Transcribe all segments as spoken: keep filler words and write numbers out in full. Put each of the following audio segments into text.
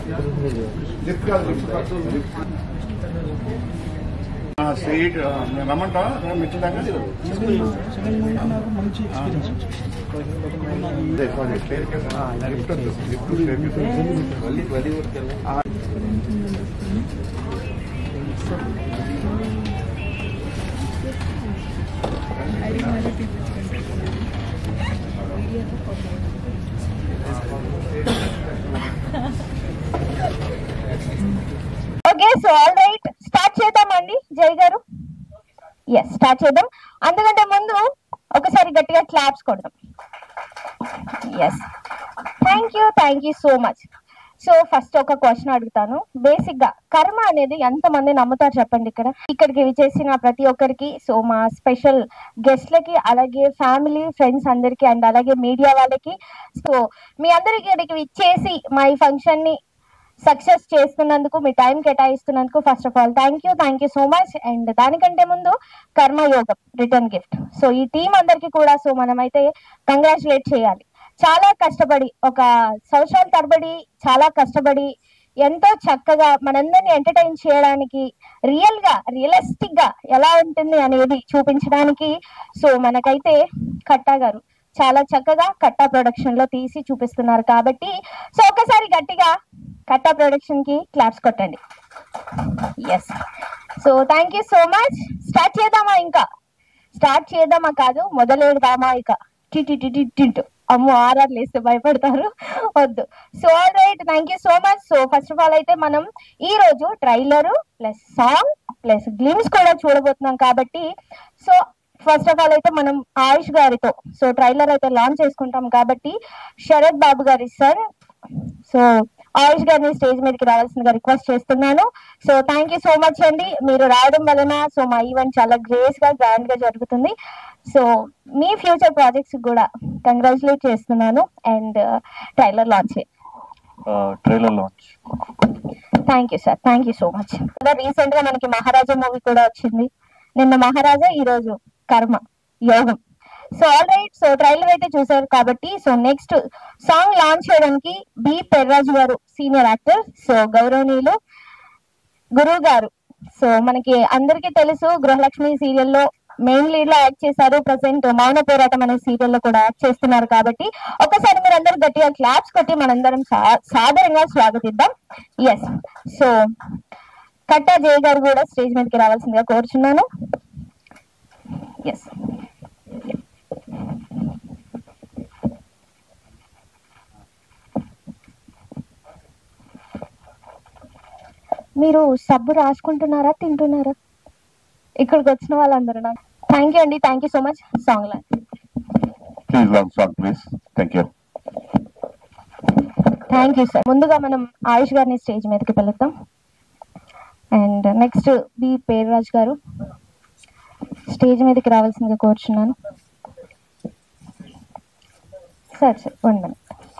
Sweet రమ్మంటా మిర్చి దాకా okay so all right start చేద్దామండి జై గారు. ఎస్ స్టార్ట్ చేద్దాం. అందుకంటే ముందు ఒకసారి గట్టిగా క్లాప్స్ కొడదాం. Yes thank you thank you so much. So first ఒక క్వశ్చన్ అడుగుతాను. బేసిక్ గా కర్మ అనేది ఎంతమంది నమ్ముతారు చెప్పండి? ఇక్కడ ఇక్కడికి విచేసిన ప్రతి ఒక్కరికి, సో మా స్పెషల్ గెస్ట్లకి, అలాగే ఫ్యామిలీ ఫ్రెండ్స్ అందరికి, అండ్ అలాగే మీడియా వాళ్ళకి, సో మీ అందరికి ఇక్కడికి విచ్చేసి మా ఈ ఫంక్షన్ ని సక్సెస్ చేస్తున్నందుకు, మీ టైం కేటాయిస్తున్నందుకు first of all thank you thank you so much. And దానికంటే ముందు కర్మయోగం రిటర్న్ గిఫ్ట్. సో ఈ టీం అందరికి కూడా సో మనమైతే కంగ్రాచులేట్ చేయాలి. చాలా కష్టపడి, ఒక సంవత్సరాల తరబడి చాలా కష్టపడి ఎంతో చక్కగా మనందరినీ ఎంటర్టైన్ చేయడానికి, రియల్ గా రియలిస్టిక్ గా ఎలా ఉంటుంది అనేది చూపించడానికి సో మనకైతే కట్టా గారు చాలా చక్కగా కట్టా ప్రొడక్షన్ లో తీసి చూపిస్తున్నారు. కాబట్టి సో ఒకసారి గట్టిగా కట్టా ప్రొడక్షన్ కి క్లాప్స్ కొట్టండి. Yes so thank you so much. Start చేద్దామా? ఇంకా స్టార్ట్ చేద్దామా కాదు, మొదలెడదామా? ఇక టిటి టిటి టింటు అమ్మో ఆర్ఆర్ లేస్తే భయపడతారు, వద్దు. So all right thank you so much. So first of all అయితే మనం ఈ రోజు trailer plus song plus glimpse కూడా చూడబోతున్నాం. కాబట్టి సో ఫస్ట్ ఆఫ్ ఆల్ అయితే మనం ఆయుష్ గారితో సో ట్రైలర్ అయితే లాంచ్ చేసుకుంటాం. కాబట్టి శరత్ బాబు గారి సన్ సో ఆయుష్ గారిని స్టేజ్ మీదకి రావాల్సిందిగా రిక్వెస్ట్ చేస్తున్నాను. So thank you so much అండి. మీరు రావడం వలన సో మా ఈవెంట్ చాలా గ్రేస్ గా గ్రాండ్ గా జరుగుతుంది. సో మీ ఫ్యూచర్ ప్రాజెక్ట్స్ కూడా కంగ్రాచులేట్ చేస్తున్నాను. And trailer launch trailer launch thank you sir, thank you so much. Recent గా మనకి మహారాజా మూవీ కూడా వచ్చింది. నిన్న మహారాజా, ఈ రోజు Karma Yogam. So all right so trailer అయితే చూసారు. కాబట్టి సో నెక్స్ట్ సాంగ్ లాంచ్ చేయడానికి B Perraju garu senior actor, so గౌరవనీయులు గురువు గారు. సో మనకి అందరికీ తెలుసు గృహలక్ష్మి సీరియల్లో మెయిన్ లీడ్ లో యాక్ట్ చేశారు. ప్రజెంట్ మౌన పోరాటం అనే సీరియల్లో కూడా యాక్ట్ చేస్తున్నారు. కాబట్టి ఒకసారి మీరు అందరూ గట్టిగా క్లాప్స్ కొట్టి మనందరం సాదరంగా స్వాగతిద్దాం. ఎస్ సో కట్టా జయ గారు కూడా స్టేజ్ మీదకి రావాల్సిందిగా కోరుచున్నాను. ఎస్ మీరు సబ్బు రాసుకుంటున్నారా, తింటున్నారా? ఇక్కడికి వచ్చిన వాళ్ళందరూ నాకు థ్యాంక్ యూ అండి, thank you so much. Song లా థ్యాంక్ యూ సార్. ముందుగా మనం ఆయుష్ గారిని స్టేజ్ మీదకి పిలుద్దాం. అండ్ నెక్స్ట్ బి పేర్రాజ్ గారు స్టేజ్ మీదకి రావాల్సిందిగా కోరుచున్నాను. Sir sir one minute.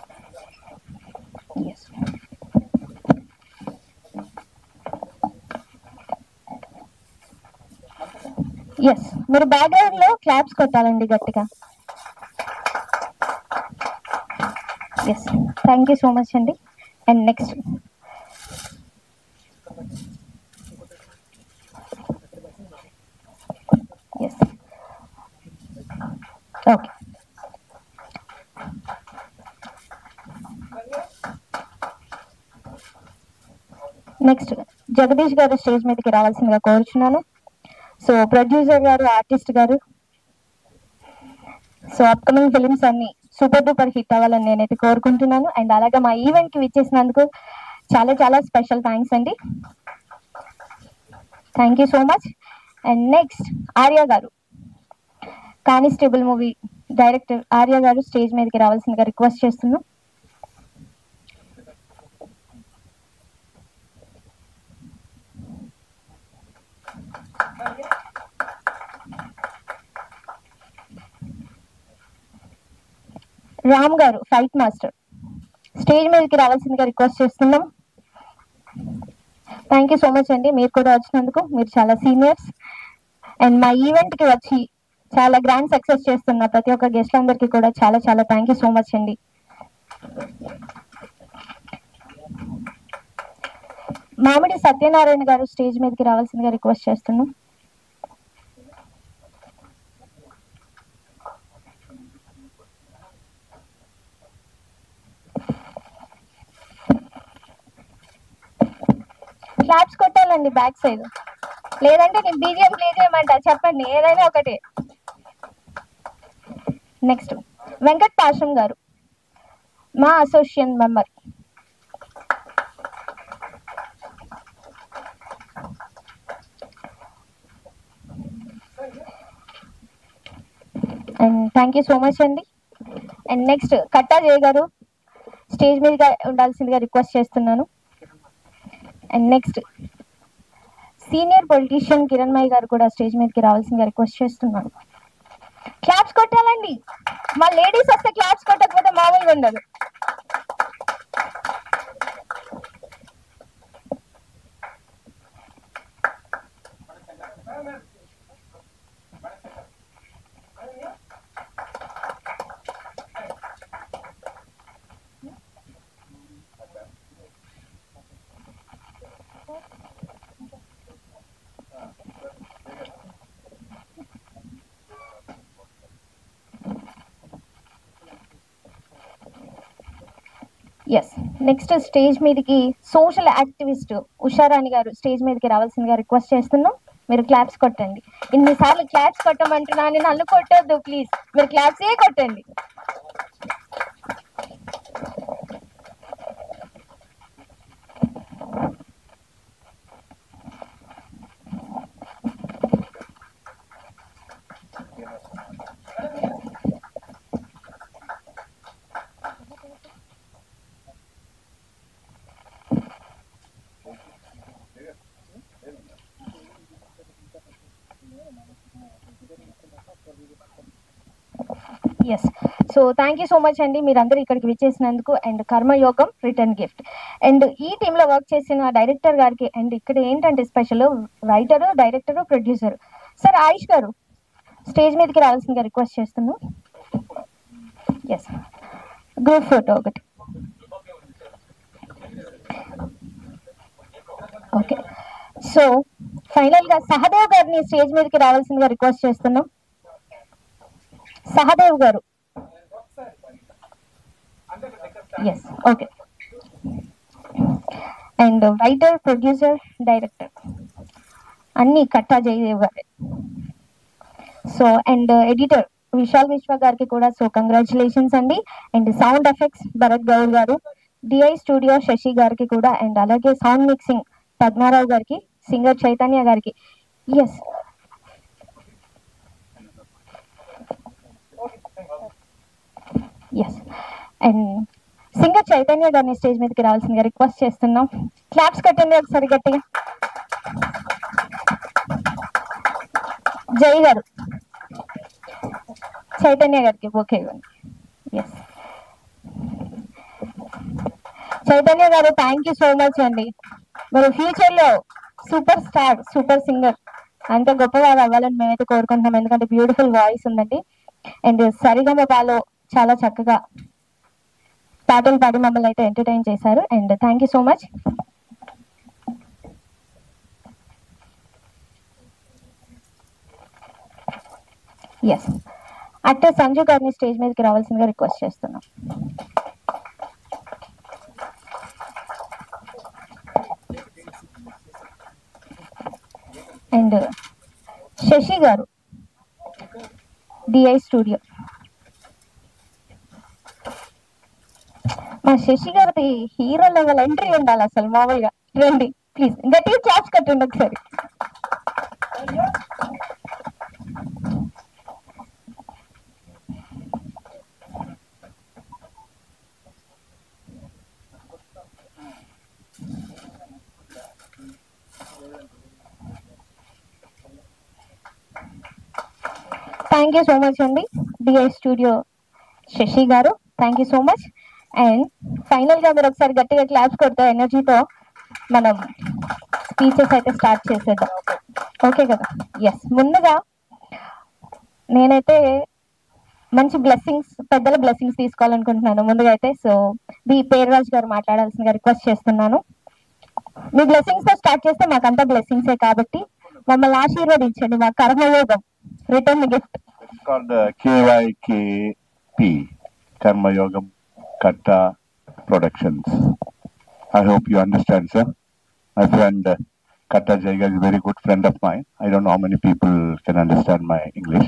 Yes yes మీరు బ్యాక్గ్రౌండ్ లో క్లాప్స్ కొట్టాలండి గట్టిగా. Yes thank you so much అండి. And next yes okay next Jagadish garu stage మీదకి రావాల్సిందిగా కోరుచున్నాను. సో ప్రొడ్యూసర్ గారు, ఆర్టిస్ట్ గారు, సో అప్కమింగ్ ఫిలిమ్స్ అన్ని సూపర్ డూపర్ హిట్ అవ్వాలని నేనైతే కోరుకుంటున్నాను. అండ్ అలాగే మా ఈవెంట్ కి విచ్చేసినందుకు చాలా చాలా స్పెషల్ థ్యాంక్స్ అండి. Thank you so much. And next Arya garu, constable movie director Arya గారు స్టేజ్ మీదకి రావాల్సిందిగా రిక్వెస్ట్ చేస్తున్నాం. రామ్ గారు ఫైట్ మాస్టర్ స్టేజ్ మీదకి రావాల్సిందిగా రిక్వెస్ట్ చేస్తున్నాం. థ్యాంక్ యూ సో మచ్ అండి, మీరు కూడా వచ్చినందుకు. మీరు చాలా సీనియర్స్. అండ్ మా ఈవెంట్ కి వచ్చి చాలా గ్రాండ్ సక్సెస్ చేస్తున్న ప్రతి ఒక్క గెస్ట్ అందరికీ కూడా చాలా చాలా థ్యాంక్ యూ సో మచ్ అండి. మామిడి సత్యనారాయణ గారు స్టేజ్ మీదకి రావాల్సిందిగా రిక్వెస్ట్ చేస్తున్నాం. క్లాప్స్ కొట్టాలండి బ్యాక్ సైడ్, లేదంటే నేను బీజిఎం ప్లే చేయమంటా, చెప్పండి ఏదైనా ఒకటి. నెక్స్ట్ వెంకట్ పాషం గారు, మా association member. And thank you so much అండి. And next Katta Jaya garu stage మీద ఉండాల్సిందిగా రిక్వెస్ట్ చేస్తున్నాను. And next senior politician Kiranmayya garu కూడా స్టేజ్ మీదకి రావాల్సిందిగా రిక్వెస్ట్ చేస్తున్నాను. క్లాప్స్ కొట్టాలండి, మా లేడీస్ వస్తే క్లాప్స్ కొట్టకపోతే మామూలుగా ఉండదు. ఎస్, నెక్స్ట్ స్టేజ్ మీదకి social activist Usharani garu stage మీదకి రావాల్సిందిగా రిక్వెస్ట్ చేస్తున్నాం. మీరు క్లాప్స్ కొట్టండి. ఇన్నిసార్లు క్లాప్స్ కొట్టమంటున్నా, నేను నన్ను కొట్టొద్దు ప్లీజ్, మీరు క్లాప్సే కొట్టండి. Yes, so thank you so much అండి మీరందరూ ఇక్కడికి విచ్చేసినందుకు. And Karmayogam return gift. And ఈ టీంలో వర్క్ చేసిన డైరెక్టర్ గారికి, అండ్ ఇక్కడ ఏంటంటే special writer, director, producer sir Ayush గారు స్టేజ్ మీదకి రావాల్సిందిగా రిక్వెస్ట్ చేస్తున్నాం. ఎస్, గ్రూప్ ఫోటో ఒకటి. ఓకే, సో ఫైనల్ గా సహదేవ్ గారిని స్టేజ్ మీదకి రావాల్సిందిగా రిక్వెస్ట్ చేస్తున్నాం. సహదేవ్ గారు. Yes, okay. And writer, producer, director అన్ని కట్టా జయదేవ్ గారే. So and editor Vishal Vishwa గారికి కూడా సో కంగ్రాచులేషన్స్ అండి. And sound effects Bharath Goud గారు, డిఐ స్టూడియో శశి గారికి కూడా, అండ్ అలాగే సౌండ్ మిక్సింగ్ పద్మారావు గారికి, సింగర్ చైతన్య గారికి. Yes, yes and singer Chaitanya గారిని స్టేజ్ మీదకి రావాల్సిందిగా రిక్వెస్ట్ చేస్తున్నాం. క్లాప్స్ కట్టండి ఒకసారి గట్టిగా. జై గారు చైతన్య గారికి ఓకే ఇవ్వండి. ఎస్, చైతన్య గారు థ్యాంక్ యూ సో మచ్ అండి. మీరు ఫ్యూచర్ లో సూపర్ స్టార్, సూపర్ సింగర్ అంత గొప్పవారు అవ్వాలని మేమైతే కోరుకుంటున్నాం. ఎందుకంటే బ్యూటిఫుల్ వాయిస్ ఉందండి. అండ్ సరిగమపాలో చాలా చక్కగా పాటలు పాడి మమ్మల్ని అయితే ఎంటర్టైన్ చేశారు. And thank you so much. Yes, actor Sanju గారిని స్టేజ్ మీదకి రావాల్సిందిగా రిక్వెస్ట్ చేస్తున్నాం. అండ్ శశి గారు డిఐ స్టూడియో. మా శశి గారిది హీరో లెవెల్ ఎంట్రీ ఉండాలి అసలు మామూలుగా. రండి ప్లీజ్, గట్టిగా క్లాప్స్ కట్టండి ఒకసారి. థ్యాంక్ యూ సో మచ్ అండి డిఐ స్టూడియో శశి గారు, thank you so much. And final గా మీరు ఒకసారి గట్టిగా క్లాప్స్ కొడితే ఎనర్జీతో మనం స్పీచెస్ అయితే స్టార్ట్ చేసేద్దాం. ఓకే కదా? ఎస్, ముందుగా నేనైతే మంచి బ్లెస్సింగ్స్, పెద్దల బ్లెస్సింగ్స్ తీసుకోవాలనుకుంటున్నాను ముందుగా అయితే. సో బి పేర్రాజ్ గారు మాట్లాడాల్సిందిగా రిక్వెస్ట్ చేస్తున్నాను. మీ బ్లెస్సింగ్స్ తో స్టార్ట్ చేస్తే మాకంతా బ్లెస్సింగ్సే కాబట్టి మమ్మల్ని ఆశీర్వదించండి. మా Karmayogam return gift. called uh, K Y K P, Karma Yogam Katta Productions. I hope you understand, sir. My friend uh, Katta Jaiga is a very good friend of mine. I don't know how many people can understand my English.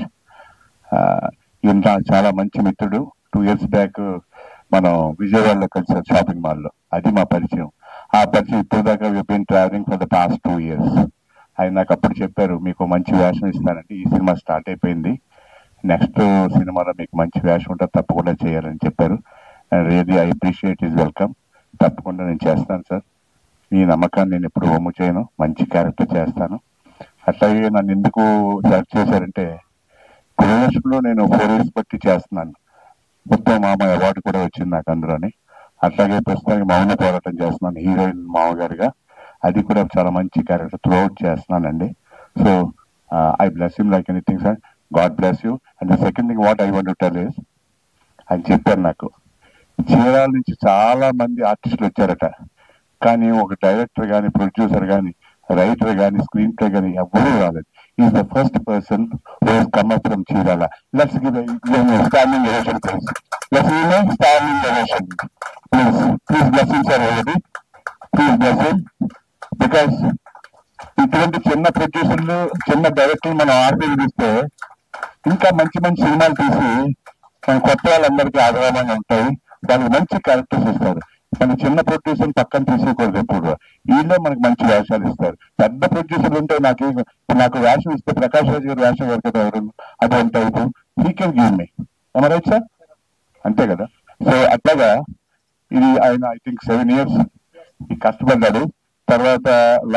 ఇంత చాలా మంచి మిత్రుడు. Two years back మనం విజయవాడలో కలిసాం shopping మాల్లో. అది మా పరిచయం. ఆ పరిచయం ఇప్పుడు దాకా we been travelling for the past two years. ఆయన నాకు అప్పుడు చెప్పారు, మీకు మంచి వేషం ఇస్తానంటే ఈ సినిమా స్టార్ట్ అయిపోయింది, నెక్స్ట్ సినిమాలో మీకు మంచి వేషం ఉంటుంది, తప్పకుండా చేయాలని చెప్పారు. And really I appreciate is welcome. తప్పకుండా నేను చేస్తాను సార్. మీ నమ్మకాన్ని నేను ఎప్పుడు ఒమ్ము చేయను. మంచి క్యారెక్టర్ చేస్తాను. అట్లాగే నన్ను ఎందుకు సెలెక్ట్ చేశారంటే, గృహలక్ష్మిలో నేను ఫోర్ ఇయర్స్ బట్టి చేస్తున్నాను. ఉత్తమ మామ అవార్డు కూడా వచ్చింది నాకు అందులోని. అట్లాగే ప్రస్తుతానికి మౌన పోరాటం చేస్తున్నాను హీరోయిన్ మామగారిగా. అది కూడా చాలా మంచి క్యారెక్టర్ త్రూ అవుట్ చేస్తున్నానండి. So I bless him like anything sir. God bless you. And the second thing what I want to tell is, అని చెప్పారు నాకు, చీరాల నుంచి చాలా మంది ఆర్టిస్టులు వచ్చారట, కానీ ఒక డైరెక్టర్ కానీ ప్రొడ్యూసర్ కానీ రైటర్ కానీ స్క్రీన్ ప్లే కానీ ఎవరూ రాలేదు. Is the first person who has come up from Chirala. Let's give standing ovation please. Let's give a standing ovation please. Please bless him sir already. Please bless him. Because ఇటువంటి చిన్న ప్రొడ్యూసర్లు చిన్న డైరెక్టర్లు మనం ఆశీర్వదిస్తే ఇంకా మంచి మంచి సినిమాలు తీసి మన కొత్త వాళ్ళందరికీ ఆదరణంగా ఉంటాయి. వాళ్ళకి మంచి క్యారెక్టర్స్ ఇస్తారు. మన చిన్న ప్రొడ్యూసర్ పక్కన తీసుకోకూడదు ఎప్పుడు. వీళ్ళే మనకి మంచి వేషాలు ఇస్తారు. పెద్ద ప్రొడ్యూసర్లు ఉంటే నాకు నాకు వేషం ఇస్తే ప్రకాష్ రాజ్ గారు వేషం గారు కదా ఎవరు అటువంటి type he can give me. Right sir? అంతే కదా. సో అట్లాగా ఇది ఆయన ఐ థింక్ సెవెన్ ఇయర్స్ కష్టపడ్డాడు. తర్వాత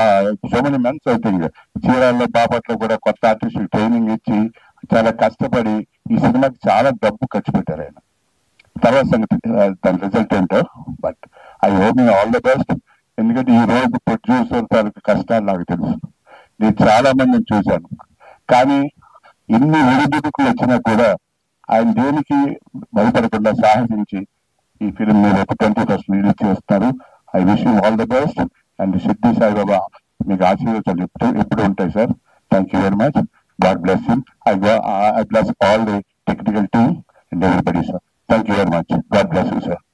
so many months I think చీరాల్లో బాపట్లో కూడా కొత్త ఆర్టిస్ట్ ట్రైనింగ్ ఇచ్చి చాలా కష్టపడి ఈ సినిమాకి చాలా డబ్బు ఖర్చు పెట్టారు ఆయన. తర్వాత సంగతి దాని రిజల్ట్ ఏంటో. బట్ ఐ హోప్ మీ ఆల్ ద బెస్ట్. ఎందుకంటే ఈ రోజు ప్రొడ్యూసర్ తాలూకు కష్టాలు నాకు తెలుసు. నేను చాలా మందిని చూశాను. కానీ ఎన్ని ఒడిదుడుకులు వచ్చినా కూడా ఆయన దేనికి భయపడకుండా సాహసించి ఈ ఫిల్మ్ మీద ఒక ట్వంటీ ఫస్ట్ రిలీజ్ చేస్తున్నారు. I wish you all the best. And Siddhi Saibaba మీకు ఆశీర్వాదాలు ఎప్పుడు ఎప్పుడు ఉంటాయి sir. Thank you very much. God bless him. I I bless all the technical team and everybody sir. Thank you very much. God bless you sir.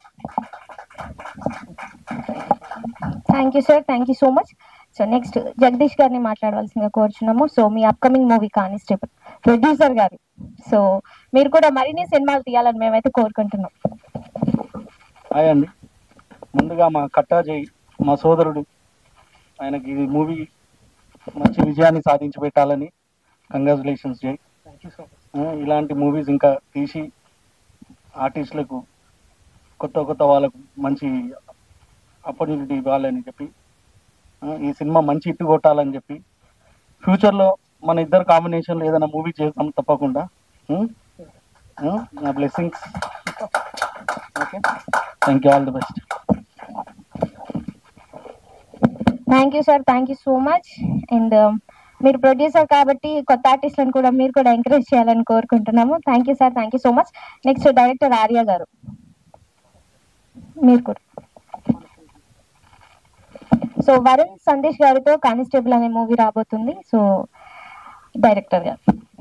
Thank you sir. Thank you so much. So next Jagadish గారిని మాట్లాడవలసిందిగా కోరుచున్నాము. So మీ upcoming movie constable producer గారు, so మీరు కూడా మరిన్ని సినిమాలు తీయాలని మేమైతే కోరుకుంటున్నాం. హాయ్ అండి. ముందుగా మా కట్టా జై మా సోదరుడు, ఆయనకి ఈ మూవీ మంచి విజయాన్ని సాధించి పెట్టాలని కంగ్రాచులేషన్స్ జై. ఇలాంటి మూవీస్ ఇంకా తీసి ఆర్టిస్టులకు కొత్త కొత్త వాళ్ళకు మంచి ఆపర్చునిటీ ఇవ్వాలని చెప్పి, ఈ సినిమా మంచి హిట్ కొట్టాలని చెప్పి, ఫ్యూచర్లో మన ఇద్దరు కాంబినేషన్లో ఏదైనా మూవీ చేద్దాం తప్పకుండా. నా blessings. Okay, thank you. All the best. Thank you sir. Thank you so much. And మీరు ప్రొడ్యూసర్ కాబట్టి కొత్త ఆర్టిస్టులను కూడా మీరు కూడా ఎంకరేజ్ చేయాలని కోరుకుంటున్నాము. Thank you sir. Thank you so much. Next director Arya గారు, మీరు కూడా. సో వరుణ్ సందేశ్ గారితో కానిస్టేబుల్ అనే మూవీ రాబోతుంది. సో డైరెక్టర్ గారు.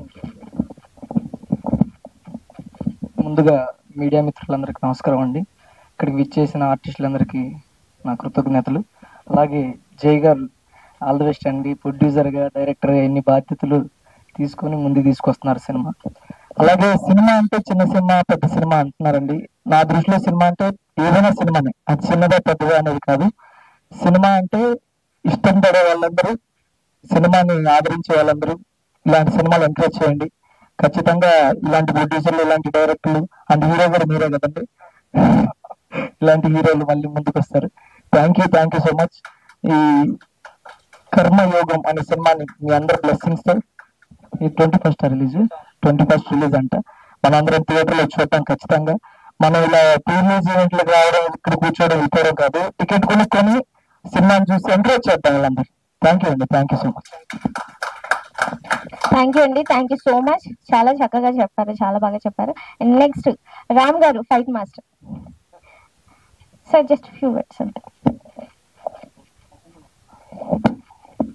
ముందుగా మీడియా మిత్రులందరికీ నమస్కారం అండి. ఇక్కడికి విచ్చేసిన ఆర్టిస్టులందరికీ నా కృతజ్ఞతలు. అలాగే జై గారు ఆల్ ది బెస్ట్ అండి. ప్రొడ్యూసర్గా డైరెక్టర్గా ఎన్ని బాధ్యతలు తీసుకొని ముందుకు తీసుకొస్తున్నారు సినిమా. అలాగే సినిమా అంటే చిన్న సినిమా పెద్ద సినిమా అంటున్నారండి. నా దృష్టిలో సినిమా అంటే ఏదైనా సినిమానే, అది చిన్నదా పెద్దదా అనేది కాదు. సినిమా అంటే ఇష్టం పడే వాళ్ళందరూ, సినిమాని ఆదరించే వాళ్ళందరూ ఇలాంటి సినిమాలు ఎంకరేజ్ చేయండి. ఖచ్చితంగా ఇలాంటి ప్రొడ్యూసర్లు, ఇలాంటి డైరెక్టర్లు అండ్ హీరో కూడా మీరే కదండి, ఇలాంటి హీరోలు మళ్ళీ ముందుకు వస్తారు. Thank you thank you so much. ఈ కర్మయోగం అనే సినిమాని మీ అందరి బ్లెస్సింగ్స్ తో ఈ twenty first release twenty first release అంట మనందరం థియేటర్లో చూడటం ఖచ్చితంగా. మనం ఇలా ప్రీమియర్స్ ఈవెంట్లకు రావడం, ఇక్కడ కూర్చోవడం, వెళ్ళిపోవడం కాదు, టికెట్ కొనుక్కొని సినిమాని చూసి ఎంకరేజ్ చేద్దాం వాళ్ళందరూ. థ్యాంక్ యూ అండి. Thank you so much. Thank you అండి. Thank you so much. చాలా చక్కగా చెప్పారు, చాలా బాగా చెప్పారు. అండ్ నెక్స్ట్ రామ్ గారు, fight master. Sir just few words అంటే.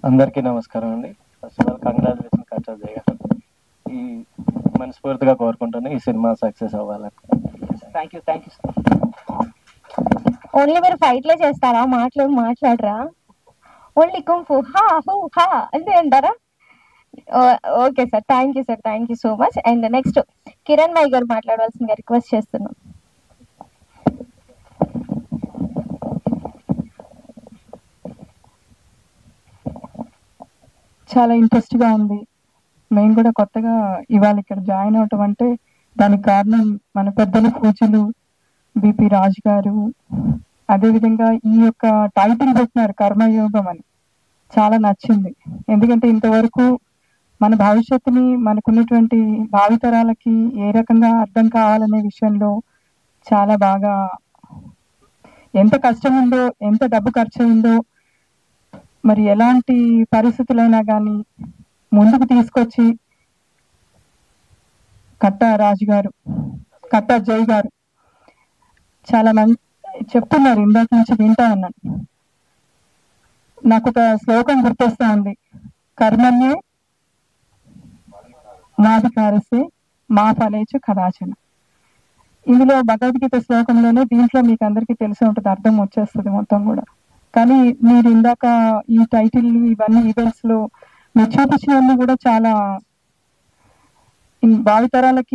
అందరికీ నమస్కారం అండి. First of all congratulation Katta Jaya గారు. ఈ మనస్ఫూర్తిగా కోరుకుంటున్నాను ఈ సినిమా సక్సెస్ అవ్వాలని. Thank you thank you only మీరు ఫైట్లే చేస్తారా? మాటలు మాట్లాడరా? ఓన్లీ కుంఫు హా హూ హా అంతే అంటారా? Okay sir, thank you sir, thank you so much. And next Kiran Mai గారు మాట్లాడవలసిందిగా రిక్వెస్ట్ చేస్తున్నాం. చాలా ఇంట్రెస్ట్గా ఉంది. మేము కూడా కొత్తగా ఇవాళ ఇక్కడ జాయిన్ అవటం అంటే దానికి కారణం మన పెద్దలు పూజలు బిపి రాజు గారు. అదేవిధంగా ఈ యొక్క టైటిల్ పెట్టినారు కర్మయోగం అని, చాలా నచ్చింది. ఎందుకంటే ఇంతవరకు మన భవిష్యత్తుని మనకున్నటువంటి భావితరాలకి ఏ రకంగా అర్థం కావాలనే విషయంలో చాలా బాగా, ఎంత కష్టం ఉందో, ఎంత డబ్బు ఖర్చు అయిందో, మరి ఎలాంటి పరిస్థితులైనా కానీ ముందుకు తీసుకొచ్చి కట్టా రాజు గారు, కట్టా జై గారు చాలా మంది చెప్తున్నారు, ఇందాక నుంచి వింటా ఉన్నాను. నాకు ఒక శ్లోకం గుర్తొస్తా ఉంది, కర్మణ్యే మాధికారసే మా ఫలేచు కదాచన. ఇందులో భగవద్గీత శ్లోకంలోనే, దీంట్లో మీకు అందరికీ తెలిసి ఉంటుంది, అర్థం వచ్చేస్తుంది మొత్తం కూడా. కానీ మీరు ఇందాక ఈ టైటిల్ ఇవన్నీ ఈవెంట్స్ లో మీరు చూపించినవన్నీ కూడా చాలా భావితరాలకి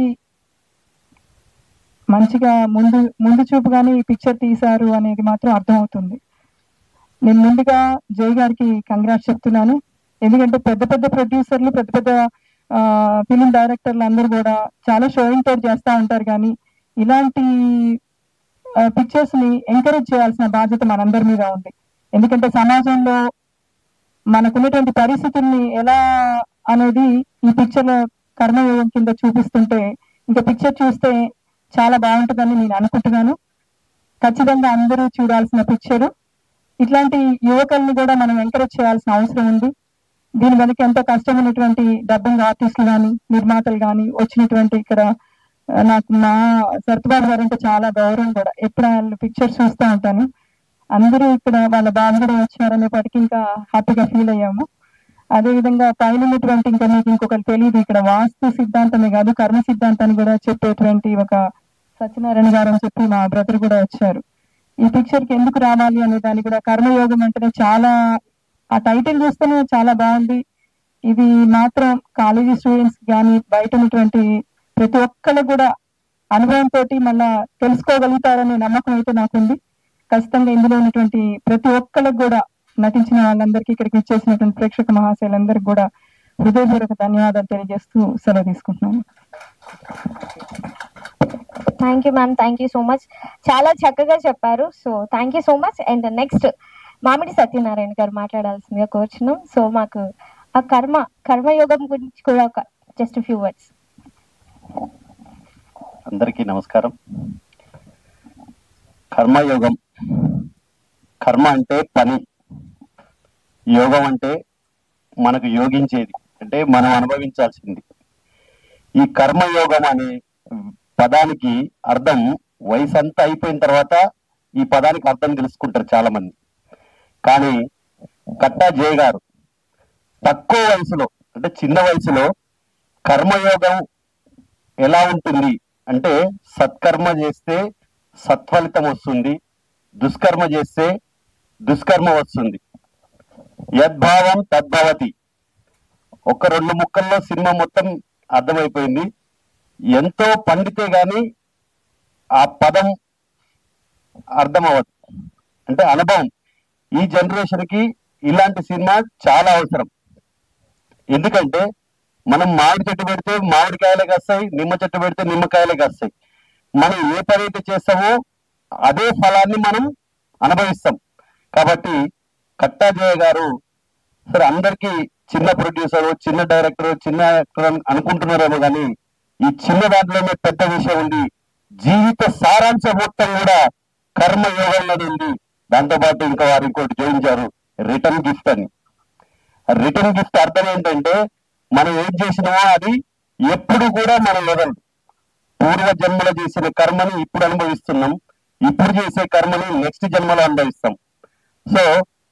మంచిగా ముందు ముందు చూపుగానే ఈ పిక్చర్ తీశారు అనేది మాత్రం అర్థమవుతుంది. నేను ముందుగా జై గారికి కంగ్రాట్స్ చెప్తున్నాను. ఎందుకంటే పెద్ద పెద్ద ప్రొడ్యూసర్లు, పెద్ద పెద్ద ఫిలిం డైరెక్టర్లు అందరూ కూడా చాలా షోయింగ్ తోటి చేస్తూ ఉంటారు, కానీ ఇలాంటి పిక్చర్స్ ని ఎంకరేజ్ చేయాల్సిన బాధ్యత మనందరి మీద ఉంది. ఎందుకంటే సమాజంలో మనకున్నటువంటి పరిస్థితుల్ని ఎలా అనేది ఈ పిక్చర్ కర్మయోగం కింద చూపిస్తుంటే, ఇంకా పిక్చర్ చూస్తే చాలా బాగుంటుందని నేను అనుకుంటున్నాను. ఖచ్చితంగా అందరూ చూడాల్సిన పిక్చరు. ఇట్లాంటి యువకుల్ని కూడా మనం ఎంకరేజ్ చేయాల్సిన అవసరం ఉంది. దీని వెనక ఎంతో కష్టమైనటువంటి డబ్బింగ్ ఆర్టిస్టులు కానీ, నిర్మాతలు కానీ వచ్చినటువంటి ఇక్కడ నాకు మా సర్తబాబు గారు అంటే చాలా గౌరవం కూడా. ఎప్పుడు వాళ్ళు పిక్చర్స్ చూస్తూ ఉంటాను. అందరూ ఇక్కడ వాళ్ళ బాబు కూడా వచ్చారనేప్పటికీ ఇంకా హ్యాపీగా ఫీల్ అయ్యాము. అదేవిధంగా పైన ఉన్నటువంటి ఇంకా మీకు ఇంకొకరు తెలియదు, ఇక్కడ వాస్తు సిద్ధాంతమే కాదు కర్మ సిద్ధాంతాన్ని కూడా చెప్పేటువంటి ఒక సత్యనారాయణ గారు అని చెప్పి మా బ్రదర్ కూడా వచ్చారు. ఈ పిక్చర్ కి ఎందుకు రావాలి అనే దాన్ని కూడా, కర్మయోగం అంటేనే చాలా, ఆ టైటిల్ చూస్తేనే చాలా బాగుంది. ఇది మాత్రం కాలేజీ స్టూడెంట్స్ కానీ బయట ఉన్నటువంటి ప్రతి ఒక్కళ్ళు కూడా అనుభవంతో మళ్ళా తెలుసుకోగలుగుతారనే నమ్మకం అయితే నాకుంది. ఖచ్చితంగా ఇందులో ఉన్నటువంటి ప్రతి ఒక్కళ్ళకి కూడా, నటించిన వాళ్ళందరికీ, ఇక్కడికి ఇచ్చేసినటువంటి ప్రేక్షక మహాశయులందరికీ కూడా హృదయపూర్వక ధన్యవాదాలు తెలియజేస్తూ సెలవు తీసుకుంటున్నాను. Thank you ma'am, thank you so much. చాలా చక్కగా చెప్పారు. So thank you so much. And next Mamidi Satyanarayana గారు మాట్లాడాల్సిందిగా కోరుచున్నాం. సో మాకు ఆ కర్మ కర్మయోగం గురించి కూడా ఒక జస్ట్ ఫ్యూ వర్డ్స్. అందరికీ నమస్కారం. కర్మయోగం, కర్మ అంటే పని, యోగం అంటే మనకు యోగించేది, అంటే మనం అనుభవించాల్సింది. ఈ కర్మయోగం అనే పదానికి అర్థం వయసు అంతా అయిపోయిన తర్వాత ఈ పదానికి అర్థం తెలుసుకుంటారు చాలా మంది. కానీ కట్టా జయ గారు తక్కువ వయసులో, అంటే చిన్న వయసులో కర్మయోగం ఎలా ఉంటుంది అంటే, సత్కర్మ చేస్తే సత్ఫలితం వస్తుంది, దుష్కర్మ చేస్తే దుష్కర్మ వస్తుంది. యద్భావం తద్భవతి. ఒక రెండు ముక్కల్లో సినిమా మొత్తం అర్థమైపోయింది. ఎంతో పండితే గాని ఆ పదం అర్థం అవ్వదు, అంటే అనుభవం. ఈ జనరేషన్ కి ఇలాంటి సినిమా చాలా అవసరం. ఎందుకంటే మనం మామిడి చెట్టు పెడితే మామిడికాయలే కాస్తాయి, నిమ్మ చెట్టు పెడితే నిమ్మకాయలే కాస్తాయి. మనం ఏ పని అయితే చేస్తామో అదే ఫలాన్ని మనం అనుభవిస్తాం. కాబట్టి కట్టా జయ గారు సరే అందరికీ చిన్న ప్రొడ్యూసర్, చిన్న డైరెక్టర్, చిన్న యాక్టర్ అనుకుంటున్నారేమో కానీ ఈ చిన్న దాంట్లోనే పెద్ద విషయం ఉంది. జీవిత సారాంశం మొత్తం కూడా కర్మ యోగంలోనే ఉంది. దాంతోపాటు ఇంకా వారు ఇంకోటి జోడించారు, రిటర్న్ గిఫ్ట్ అని. రిటర్న్ గిఫ్ట్ అర్థం ఏంటంటే, మనం ఏం చేసినామో అది ఎప్పుడు కూడా మనం వదలదు. పూర్వ జన్మలో చేసిన కర్మని ఇప్పుడు అనుభవిస్తున్నాం, ఇప్పుడు చేసే కర్మని నెక్స్ట్ జన్మలో అనుభవిస్తాం. సో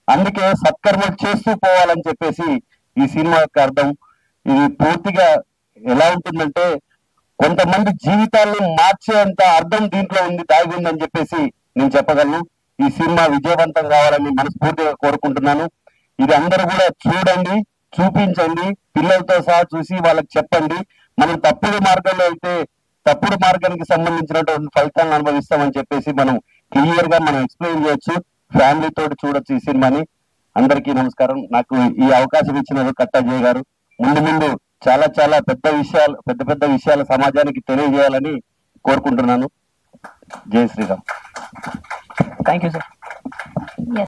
అందుకే సత్కర్మలు చేస్తూ పోవాలని చెప్పేసి ఈ సినిమా యొక్క అర్థం. ఇది పూర్తిగా ఎలా ఉంటుందంటే కొంతమంది జీవితాలను మార్చేంత అర్థం దీంట్లో ఉంది, దాగి ఉందని చెప్పేసి నేను చెప్పగలను. ఈ సినిమా విజయవంతం కావాలని మనస్ఫూర్తిగా కోరుకుంటున్నాను. ఇది అందరూ కూడా చూడండి, చూపించండి, పిల్లలతో సహా చూసి వాళ్ళకి చెప్పండి. మనం తప్పుడు మార్గంలో అయితే తప్పుడు మార్గానికి సంబంధించినటువంటి ఫలితాలను అనుభవిస్తామని చెప్పేసి మనం క్లియర్ గా మనం ఎక్స్ప్లెయిన్ చేయొచ్చు. ఫ్యామిలీ తోటి చూడొచ్చు ఈ సినిమాని. అందరికీ నమస్కారం. నాకు ఈ అవకాశం ఇచ్చినారు కట్టా జయ గారు. ముందు ముందు చాలా చాలా పెద్ద విషయాలు పెద్ద పెద్ద విషయాలు సమాజానికి తెలియజేయాలని కోరుకుంటున్నాను. జై శ్రీరామ్. Thank you sir.